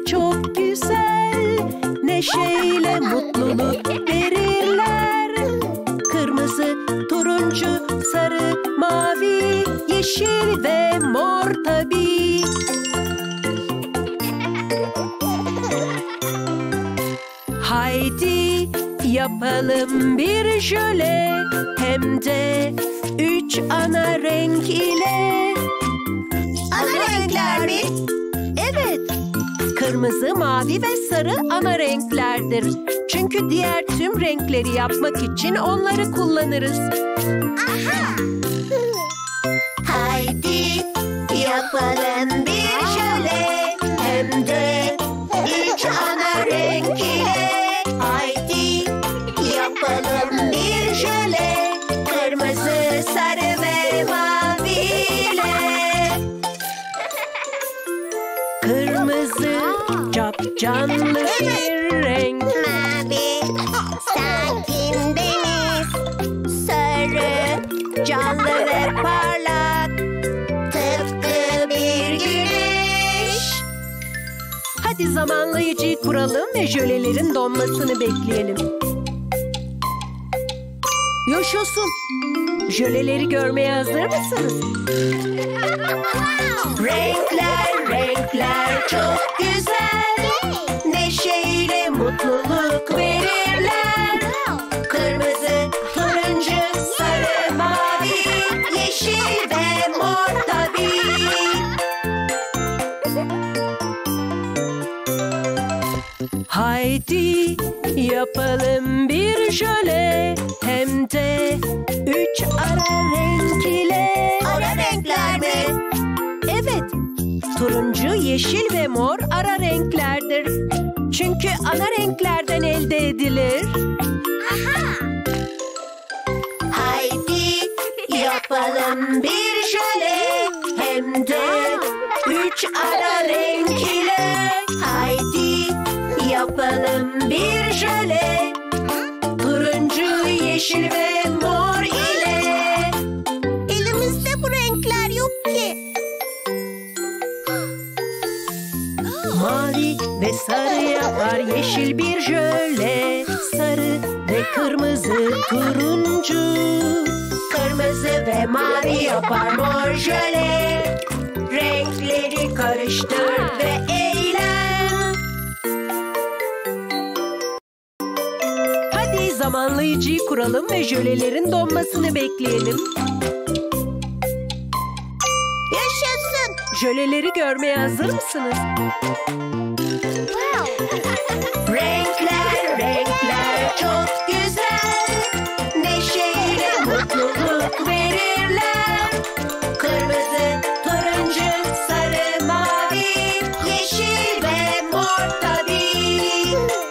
çok güzel, neşeyle mutluluk verirler. Kırmızı, turuncu, sarı, mavi, yeşil ve mor tabii. Haydi yapalım bir jöle, hem de 3 ana renk ile. Ana renkler mi? Evet, kırmızı, mavi ve sarı ana renklerdir. Çünkü diğer tüm renkleri yapmak için onları kullanırız. Aha! Haydi yapalım bir jöle, hem de 3 ana renk ile. Haydi yapalım bir jöle, kırmızı, sarı ve mavi ile. Kırmızı, capcanlı bir renk. Mavi, sakin deniz. Sarı, canlı ve parlak, tıpkı bir güneş. Hadi zamanlayıcıyı kuralım ve jölelerin donmasını bekleyelim. Yaşasın! Jöleleri görmeye hazır mısınız? Renkler, renkler çok güzel, neşeyle mutluluk verirler. Kırmızı, turuncu, sarı, mavi, yeşil ve mor tabii. Haydi yapalım bir jöle, hem de 3 ara renk ile. Ara renkler mi? Evet, turuncu, yeşil ve mor ara renklerdir. Çünkü ana renklerden elde edilir. Aha! Haydi yapalım bir jöle, hem de 3 ara renk ile. Haydi yapalım bir jöle, turuncu, yeşil ve mor ile. Elimizde bu renkler yok ki. Mavi ve sarı yapar yeşil bir jöle. Sarı ve kırmızı, turuncu. Kırmızı ve mavi yapar mor jöle. Renkleri karıştır ve eğlen. Hadi zamanlayıcıyı kuralım ve jölelerin donmasını bekleyelim. Yaşasın. Jöleleri görmeye hazır mısınız? Renkler, renkler çok güzel, neşeyle mutluluk verirler. Kırmızı, turuncu, sarı, mavi, yeşil ve mor tabii.